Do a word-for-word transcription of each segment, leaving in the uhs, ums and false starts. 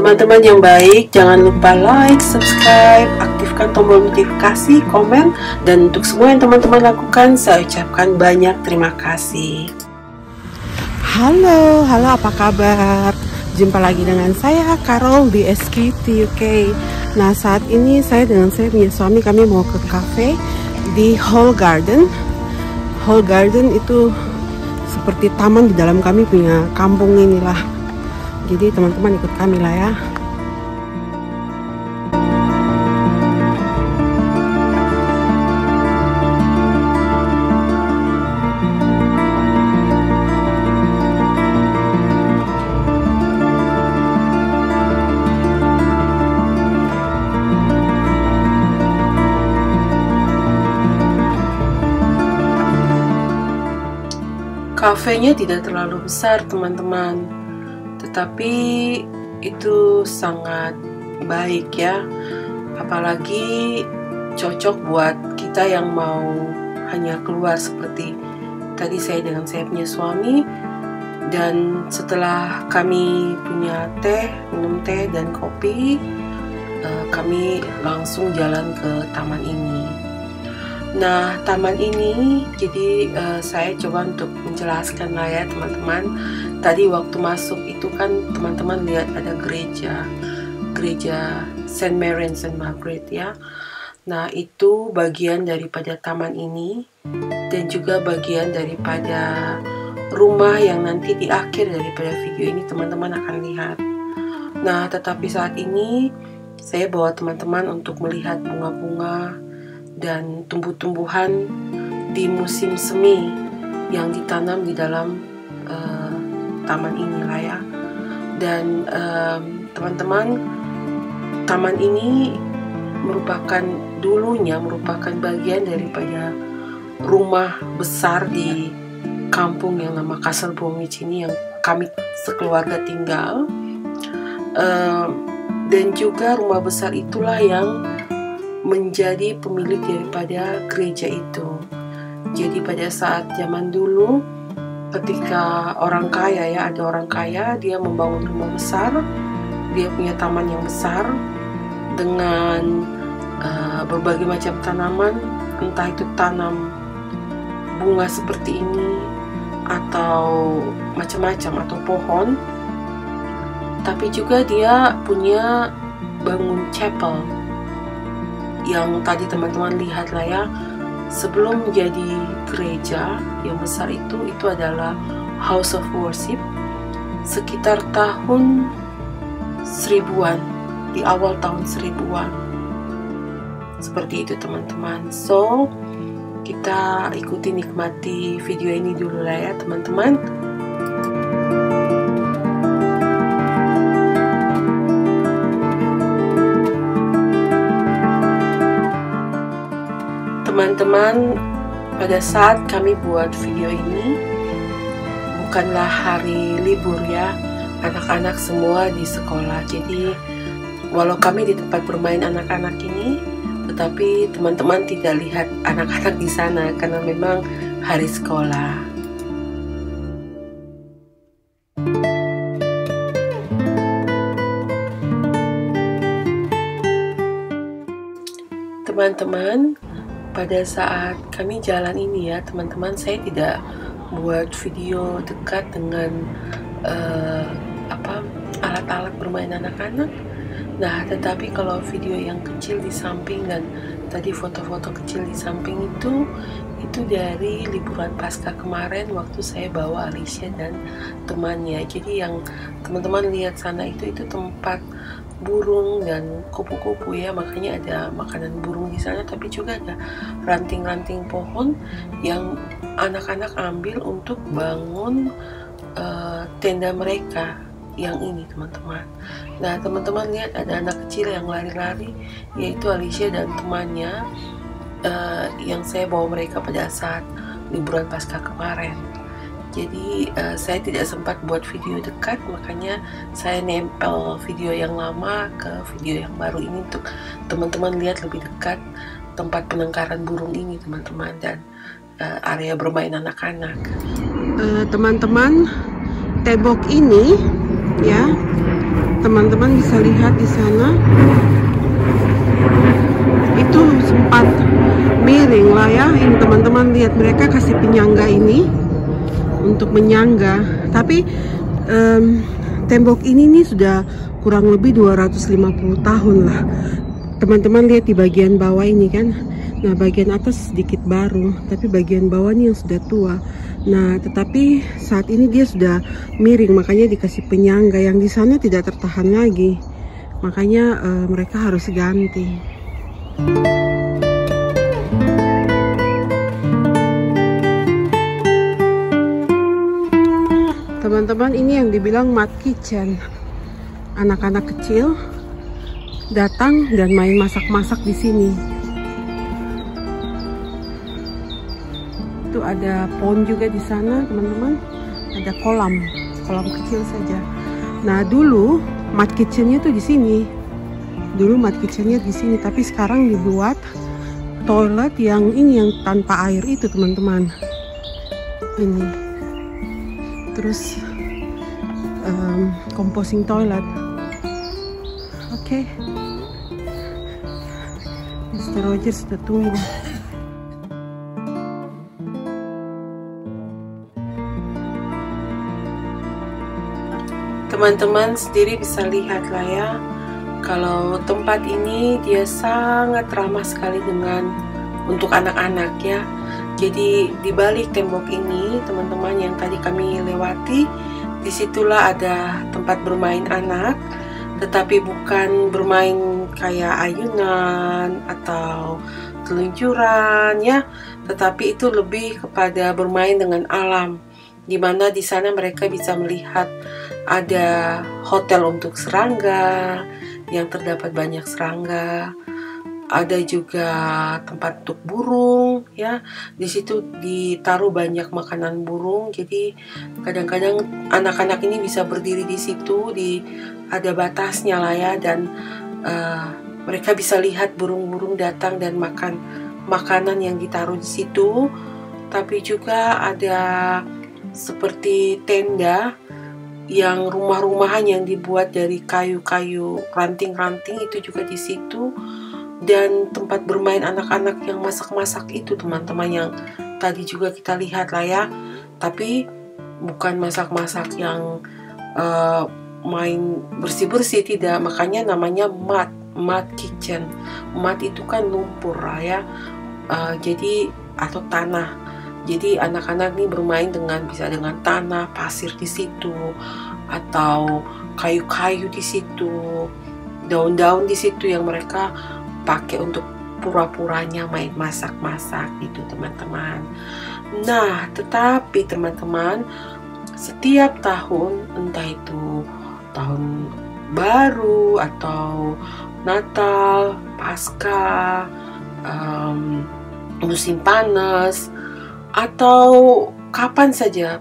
Teman-teman yang baik, jangan lupa like, subscribe, aktifkan tombol notifikasi, komen, dan untuk semua yang teman-teman lakukan, saya ucapkan banyak terima kasih. Halo, halo apa kabar? Jumpa lagi dengan saya, Carol di S K T U K. Nah, saat ini saya dengan saya punya suami, kami mau ke cafe di Hall Garden. Hall Garden itu seperti taman di dalam kami punya kampung inilah. Jadi teman-teman ikut kami lah ya. Kafenya tidak terlalu besar teman-teman, tetapi itu sangat baik ya, apalagi cocok buat kita yang mau hanya keluar seperti tadi saya dengan saya punya suami. Dan setelah kami punya teh, minum teh dan kopi, kami langsung jalan ke taman ini. Nah, taman ini jadi uh, saya coba untuk menjelaskan lah ya teman-teman. Tadi waktu masuk itu kan teman-teman lihat ada gereja, gereja Saint Mary and Saint Margaret ya. Nah, itu bagian daripada taman ini dan juga bagian daripada rumah yang nanti di akhir daripada video ini teman-teman akan lihat. Nah, tetapi saat ini saya bawa teman-teman untuk melihat bunga-bunga dan tumbuh-tumbuhan di musim semi yang ditanam di dalam uh, taman ini lah ya. Dan teman-teman, um, taman ini merupakan dulunya merupakan bagian daripada rumah besar di kampung yang nama Castle Bromwich ini yang kami sekeluarga tinggal. Uh, dan juga rumah besar itulah yang menjadi pemilik daripada gereja itu. Jadi pada saat zaman dulu ketika orang kaya ya, ada orang kaya, dia membangun rumah besar, dia punya taman yang besar dengan uh, berbagai macam tanaman, entah itu tanam bunga seperti ini atau macam-macam atau pohon. Tapi juga dia punya bangun chapel yang tadi teman-teman lihat lah ya. Sebelum menjadi gereja yang besar itu, itu adalah House of Worship sekitar tahun seribuan, di awal tahun seribuan. Seperti itu teman-teman. So, kita ikuti nikmati video ini dulu lah ya teman-teman. Teman-teman, pada saat kami buat video ini bukanlah hari libur ya, anak-anak semua di sekolah. Jadi walau kami di tempat bermain anak-anak ini, tetapi teman-teman tidak lihat anak-anak di sana karena memang hari sekolah. Teman-teman, pada saat kami jalan ini ya teman-teman, saya tidak buat video dekat dengan uh, apa alat-alat bermain anak-anak. Nah, tetapi kalau video yang kecil di samping dan tadi foto-foto kecil di samping itu itu dari liburan Paskah kemarin waktu saya bawa Alicia dan temannya. Jadi yang teman-teman lihat sana itu itu tempat burung dan kupu-kupu ya, makanya ada makanan burung di sana, tapi juga ada ranting-ranting pohon yang anak-anak ambil untuk bangun uh, tenda mereka yang ini teman-teman. Nah, teman-teman lihat ada anak kecil yang lari-lari, yaitu Alicia dan temannya uh, yang saya bawa mereka pada saat liburan Paskah kemarin. Jadi uh, saya tidak sempat buat video dekat, makanya saya nempel video yang lama ke video yang baru ini untuk teman-teman lihat lebih dekat tempat penangkaran burung ini teman-teman, dan uh, area bermain anak-anak. Uh, teman-teman, tembok ini ya teman-teman bisa lihat di sana itu sempat miring lah ya. Ini teman-teman lihat, mereka kasih penyangga ini untuk menyangga, tapi um, tembok ini nih sudah kurang lebih dua ratus lima puluh tahun lah. Teman-teman lihat di bagian bawah ini kan. Nah, bagian atas sedikit baru, tapi bagian bawah ini yang sudah tua. Nah, tetapi saat ini dia sudah miring, makanya dikasih penyangga. Yang di sana tidak tertahan lagi, makanya uh, mereka harus ganti. Teman-teman, ini yang dibilang mud kitchen. Anak-anak kecil datang dan main masak-masak di sini. Itu ada pond juga di sana, teman-teman. Ada kolam, kolam kecil saja. Nah, dulu mud kitchennya tuh di sini. Dulu mud kitchennya di sini, tapi sekarang dibuat toilet yang ini, yang tanpa air itu, teman-teman. Ini. Terus um, composting toilet. Oke. Okay. mister Roger sudah tunggu. Teman-teman sendiri bisa lihat lah ya, kalau tempat ini dia sangat ramah sekali dengan untuk anak-anak ya. Jadi di balik tembok ini, teman-teman, yang tadi kami lewati, disitulah ada tempat bermain anak, tetapi bukan bermain kayak ayunan atau telunjuran ya, tetapi itu lebih kepada bermain dengan alam, di mana di sana mereka bisa melihat ada hotel untuk serangga yang terdapat banyak serangga, ada juga tempat untuk burung ya. Di situ ditaruh banyak makanan burung, jadi kadang-kadang anak-anak ini bisa berdiri di situ, di ada batasnya lah ya, dan uh, mereka bisa lihat burung-burung datang dan makan makanan yang ditaruh di situ. Tapi juga ada seperti tenda yang rumah-rumahan yang dibuat dari kayu-kayu ranting-ranting, itu juga di situ. Dan tempat bermain anak-anak yang masak-masak itu, teman-teman, yang tadi juga kita lihat lah ya. Tapi bukan masak-masak yang uh, main bersih-bersih, tidak. Makanya namanya mud, mud kitchen. Mud itu kan lumpur lah ya, uh, jadi atau tanah. Jadi anak-anak nih bermain dengan bisa dengan tanah, pasir di situ, atau kayu-kayu di situ, daun-daun di situ yang mereka pakai untuk pura-puranya main masak-masak itu, teman-teman. Nah, tetapi teman-teman, setiap tahun, entah itu tahun baru atau Natal, Paskah, um, musim panas, atau kapan saja,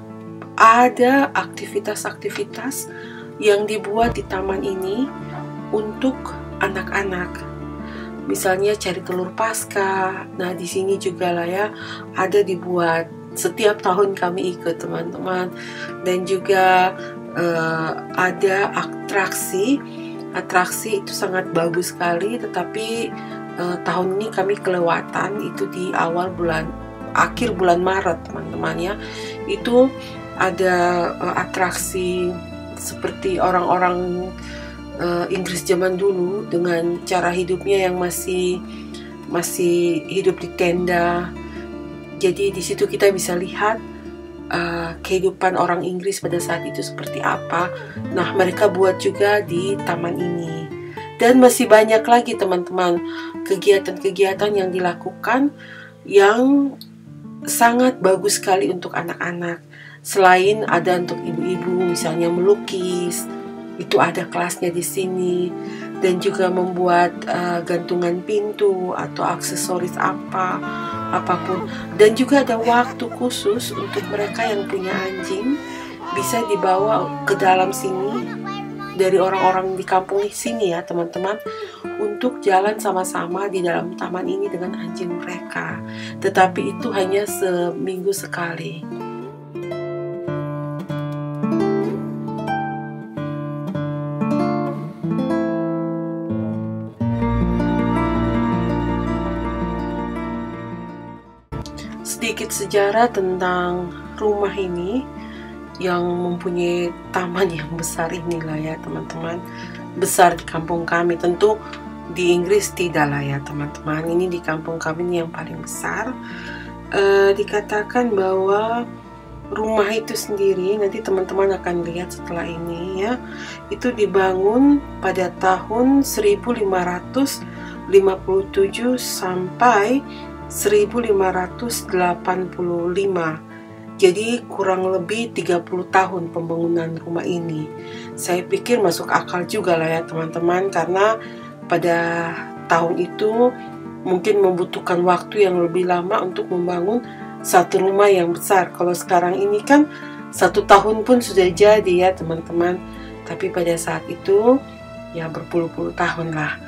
ada aktivitas-aktivitas yang dibuat di taman ini untuk anak-anak. Misalnya cari telur Paskah. Nah, di sini juga lah ya, ada dibuat. Setiap tahun kami ikut, teman-teman. Dan juga uh, ada atraksi. Atraksi itu sangat bagus sekali, tetapi uh, tahun ini kami kelewatan. Itu di awal bulan, akhir bulan Maret, teman-teman ya. Itu ada uh, atraksi seperti orang-orang Uh, Inggris zaman dulu, dengan cara hidupnya yang masih masih hidup di tenda. Jadi di situ kita bisa lihat uh, kehidupan orang Inggris pada saat itu seperti apa. Nah, mereka buat juga di taman ini. Dan masih banyak lagi, teman-teman, kegiatan-kegiatan yang dilakukan yang sangat bagus sekali untuk anak-anak. Selain ada untuk ibu-ibu, misalnya melukis, itu ada kelasnya di sini, dan juga membuat uh, gantungan pintu atau aksesoris apa apapun. Dan juga ada waktu khusus untuk mereka yang punya anjing, bisa dibawa ke dalam sini dari orang-orang di kampung sini ya, teman-teman, untuk jalan sama-sama di dalam taman ini dengan anjing mereka. Tetapi itu hanya seminggu sekali. sejarah tentang rumah ini yang mempunyai taman yang besar inilah ya teman-teman. Besar di kampung kami, tentu di Inggris tidak lah ya teman-teman. Ini di kampung kami ini yang paling besar. E, dikatakan bahwa rumah itu sendiri, nanti teman-teman akan lihat setelah ini ya, itu dibangun pada tahun seribu lima ratus lima puluh tujuh sampai seribu lima ratus delapan puluh lima. Jadi kurang lebih tiga puluh tahun pembangunan rumah ini. Saya pikir masuk akal juga lah ya teman-teman, karena pada tahun itu mungkin membutuhkan waktu yang lebih lama untuk membangun satu rumah yang besar. Kalau sekarang ini kan satu tahun pun sudah jadi ya teman-teman. Tapi pada saat itu ya berpuluh-puluh tahun lah.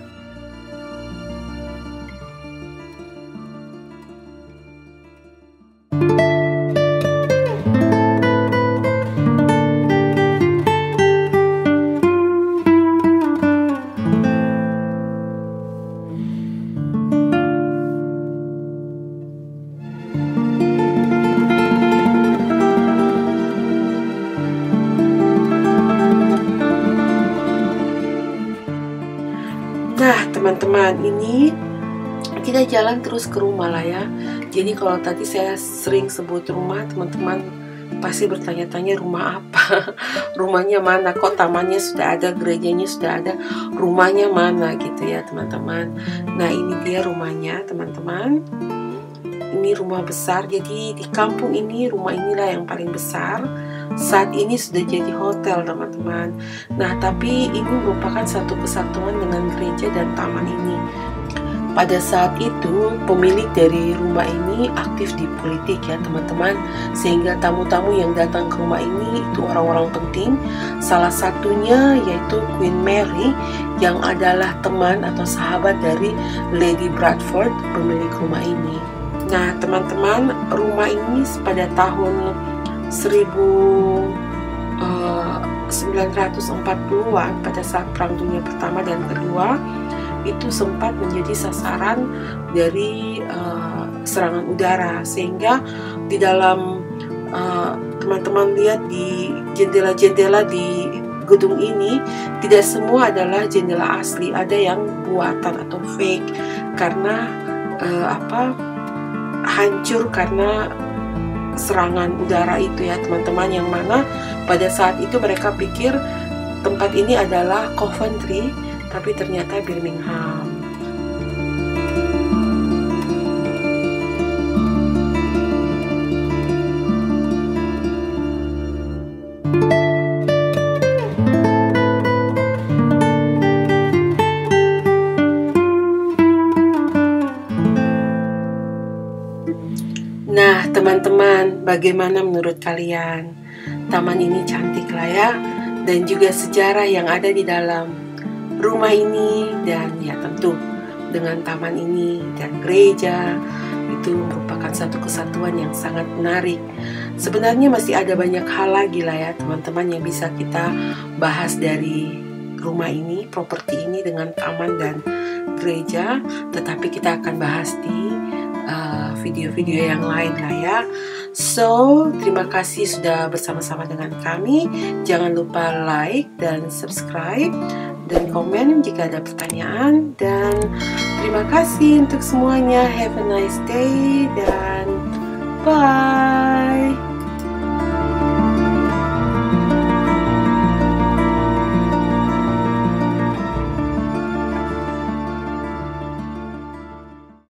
Nah teman-teman, ini kita jalan terus ke rumah lah ya. Jadi kalau tadi saya sering sebut rumah, teman-teman pasti bertanya-tanya rumah apa. Rumahnya mana, kok tamannya sudah ada, gerejanya sudah ada, rumahnya mana gitu ya teman-teman. Nah ini dia rumahnya teman-teman. Ini rumah besar, jadi di kampung ini rumah inilah yang paling besar. Saat ini sudah jadi hotel teman-teman. Nah tapi ini merupakan satu kesatuan dengan gereja dan taman ini. Pada saat itu pemilik dari rumah ini aktif di politik ya teman-teman, sehingga tamu-tamu yang datang ke rumah ini itu orang-orang penting. Salah satunya yaitu Queen Mary yang adalah teman atau sahabat dari Lady Bradford, pemilik rumah ini. Nah teman-teman, rumah ini pada tahun seribu sembilan ratus empat puluhan pada saat Perang Dunia Pertama dan Kedua itu sempat menjadi sasaran dari uh, serangan udara, sehingga di dalam teman-teman uh, lihat di jendela-jendela di gedung ini tidak semua adalah jendela asli, ada yang buatan atau fake karena uh, apa hancur karena serangan udara itu ya teman-teman, yang mana pada saat itu mereka pikir tempat ini adalah Coventry, tapi ternyata Birmingham. Nah teman-teman, bagaimana menurut kalian? Taman ini cantik lah ya, dan juga sejarah yang ada di dalam rumah ini, dan ya tentu dengan taman ini dan gereja itu merupakan satu kesatuan yang sangat menarik. Sebenarnya masih ada banyak hal lagi lah ya teman-teman yang bisa kita bahas dari rumah ini, properti ini dengan taman dan gereja, tetapi kita akan bahas di video-video uh, yang lain lah ya. So, terima kasih sudah bersama-sama dengan kami. Jangan lupa like dan subscribe dan komen jika ada pertanyaan. Dan terima kasih untuk semuanya. Have a nice day dan bye.